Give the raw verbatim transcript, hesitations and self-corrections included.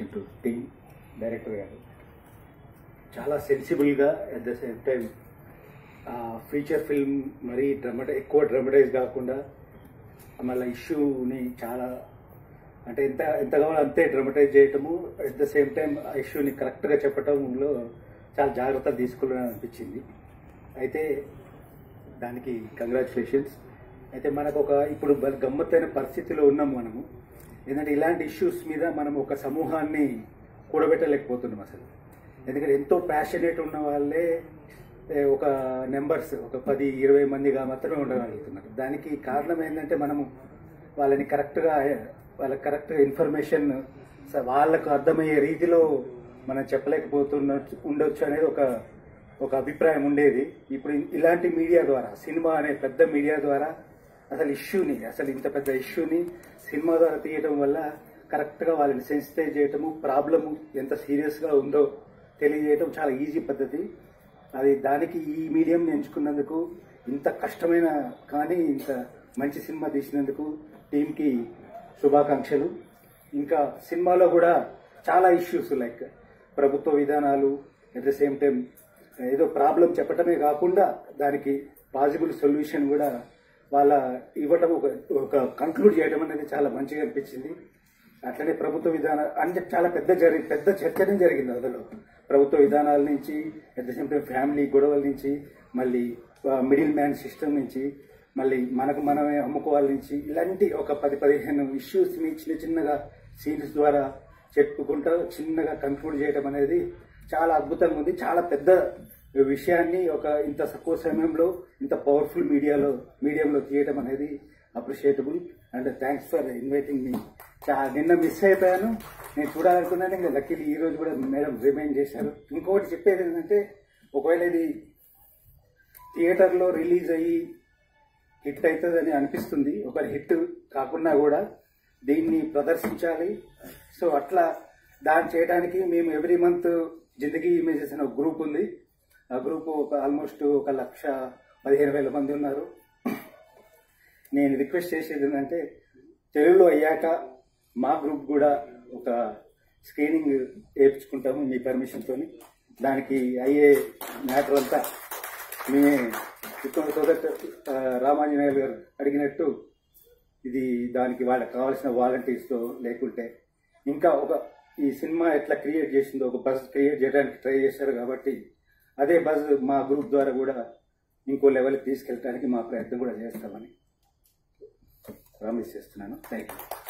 Congratulation to team director గారు. చాలా సెన్సిబుల్గా at the same time feature film మరీ డ్రమటై ఎక్కువ డ్రమటైజ్ కాకుండా మళ్ళీ ఇష్యూని చాలా అంటే ఎంత ఎంత కావాలో అంతే డ్రమటైజ్ చేయటము, అట్ ద సేమ్ టైం ఆ ఇష్యూని కరెక్ట్గా చెప్పటంలో చాలా జాగ్రత్తలు తీసుకోవాలని అనిపించింది. అయితే దానికి కంగ్రాచులేషన్స్. అయితే మనకు ఒక ఇప్పుడు గమ్మత్తైన పరిస్థితిలో ఉన్నాము మనము. ఎందుకంటే ఇలాంటి ఇష్యూస్ మీద మనం ఒక సమూహాన్ని కూడబెట్టలేకపోతున్నాం అసలు. ఎందుకంటే ఎంతో ప్యాషనేట్ ఉన్న వాళ్ళే ఒక నెంబర్స్ ఒక పది ఇరవై మందిగా మాత్రమే ఉండగలుగుతున్నారు. దానికి కారణం ఏంటంటే మనము వాళ్ళని కరెక్ట్గా వాళ్ళకి కరెక్ట్గా ఇన్ఫర్మేషన్ వాళ్ళకు అర్థమయ్యే రీతిలో మనం చెప్పలేకపోతున్న ఉండొచ్చు అనేది ఒక ఒక అభిప్రాయం ఉండేది. ఇప్పుడు ఇలాంటి మీడియా ద్వారా, సినిమా అనే పెద్ద మీడియా ద్వారా అసలు ఇష్యూని అసలు ఇంత పెద్ద ఇష్యూని సినిమా ద్వారా తీయడం వల్ల కరెక్ట్గా వాళ్ళని సెన్సిటైజ్ చేయటము, ప్రాబ్లము ఎంత సీరియస్గా ఉందో తెలియజేయటం చాలా ఈజీ పద్ధతి. అది దానికి ఈ మీడియం ఎంచుకున్నందుకు, ఇంత కష్టమైన కానీ ఇంత మంచి సినిమా తీసినందుకు టీంకి శుభాకాంక్షలు. ఇంకా సినిమాలో కూడా చాలా ఇష్యూస్ లైక్ ప్రభుత్వ విధానాలు, అట్ ద సేమ్ టైం ఏదో ప్రాబ్లం చెప్పటమే కాకుండా దానికి పాసిబుల్ సొల్యూషన్ కూడా వాళ్ళ ఇవ్వటం, ఒక ఒక కంక్లూడ్ చేయడం అనేది చాలా మంచిగా అనిపించింది. అట్లనే ప్రభుత్వ విధానాలు అంటే చాలా పెద్ద జరిగి పెద్ద చర్చనే జరిగింది అందులో. ప్రభుత్వ విధానాల నుంచి, at the same time family గొడవల నుంచి, మళ్ళీ మిడిల్ మ్యాన్ సిస్టమ్ నుంచి, మళ్ళీ మనకు మనమే అమ్ముకోవాల నుంచి, ఇలాంటి ఒక పది పదిహేను ఇష్యూస్ని చిన్న చిన్నగా సీన్స్ ద్వారా చెప్పుకుంటూ చిన్నగా కంక్లూడ్ చేయడం అనేది చాలా అద్భుతంగా ఉంది. చాలా పెద్ద విషయాన్ని ఒక ఇంత తక్కువ సమయంలో ఇంత పవర్ఫుల్ మీడియాలో మీడియంలో తీయడం అనేది appreciable. And thanks for inviting me. నిన్న మిస్ అయిపోయాను, నేను చూడాలనుకున్నాను. ఇంకా లక్కీలీ ఈ రోజు కూడా మేడం రిమైండ్ చేశారు. ఇంకొకటి చెప్పేది ఏంటంటే, ఒకవేళ ఇది థియేటర్లో రిలీజ్ అయ్యి హిట్ అవుతుందని అనిపిస్తుంది. ఒక హిట్ కాకుండా కూడా దీన్ని ప్రదర్శించాలి. సో అట్లా దాన్ని చేయడానికి మేము ఎవ్రీ మంత్ జిందగీ ఇమేజెస్ అనే ఒక గ్రూప్ ఉంది. ఆ గ్రూప్ ఒక ఆల్మోస్ట్ ఒక లక్ష పదిహేను వేల మంది ఉన్నారు. నేను రిక్వెస్ట్ చేసేది ఏంటంటే, తెలుగులో అయ్యాక మా గ్రూప్ కూడా ఒక స్క్రీనింగ్ వేయించుకుంటాము మీ పర్మిషన్తో. దానికి అయ్యే మ్యాటర్ అంతా మేమే సోదరు రామాంజనేయులు గారు అడిగినట్టు ఇది దానికి వాళ్ళకి కావాల్సిన వాలంటీర్స్తో లేకుంటే ఇంకా ఒక ఈ సినిమా ఎట్లా క్రియేట్ చేసిందో ఒక బజ్ క్రియేట్ చేయడానికి ట్రై చేశారు. కాబట్టి అదే బజ్ మా గ్రూప్ ద్వారా కూడా ఇంకో లెవెల్కి తీసుకెళ్ళడానికి మా ప్రయత్నం కూడా చేస్తామని ప్రామిస్ చేస్తున్నాను. Thank you.